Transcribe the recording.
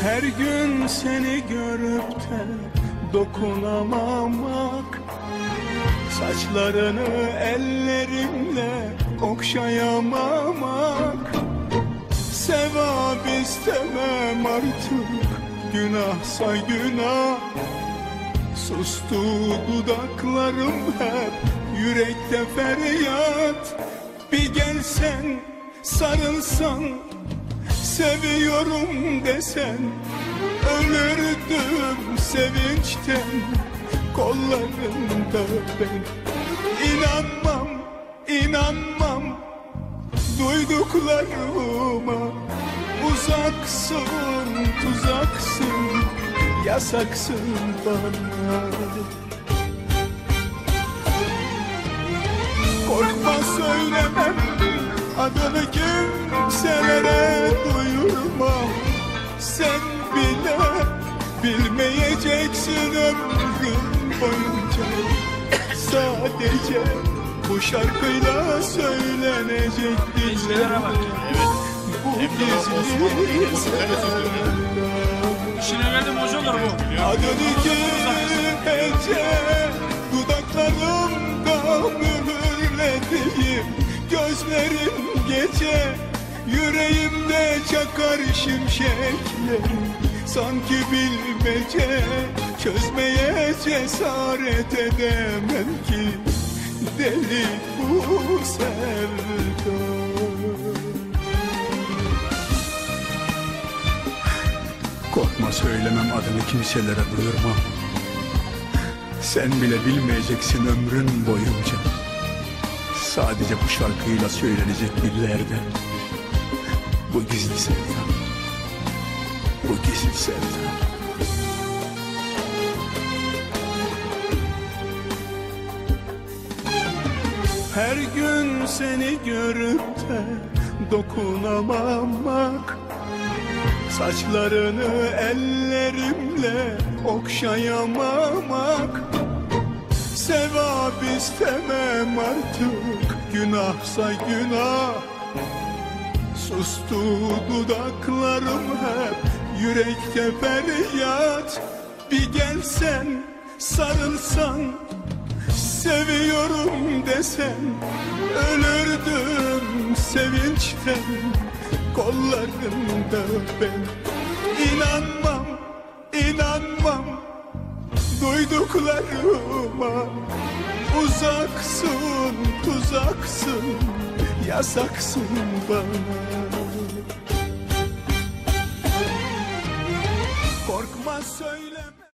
Her gün seni görüp de dokunamamak, saçlarını ellerimle okşayamamak. Sevap istemem artık, günahsa günah. Sustu dudaklarım hep, yürekte feryat. Bir gelsen, sarılsan, seviyorum desen, ölürdüm sevinçten kollarında ben. İnanmam, inanmam duyduklarıma. Uzaksın, tuzaksın, yasaksın bana. Korkma söylemem, adını kimselere duyurmam. Sen bile bilmeyeceksin ömrün boyunca. Sadece bu şarkıyla söylenecek dillere bak. Bu gizli sevda. İşine verdim hoca olur bu. Adını kimece dudaklarımda mühürlediğim, gözlerim gece yüreğimde çakar şimşekler. Sanki bilmece, çözmeye cesaret edemem ki deli bu sevda. Korkma söylemem, adını kimselere duyurmam. Sen bile bilmeyeceksin ömrün boyunca. Sadece bu şarkıyla söylenecek dillerde. Bu gizli sevda, bu gizli sevda. Her gün seni görüp de dokunamamak, saçlarını ellerimle okşayamamak. Sevap istemem artık, günahsa günah. Sustu dudaklarım hep, yürekte feryat. Bir gelsen, sarılsan, seviyorum desen, ölürdüm sevinçten kollarında ben. İnanmam, inanmam duyduklarıma. Uzaksın, tuzaksın, yasaksın bana. Korkma söyle.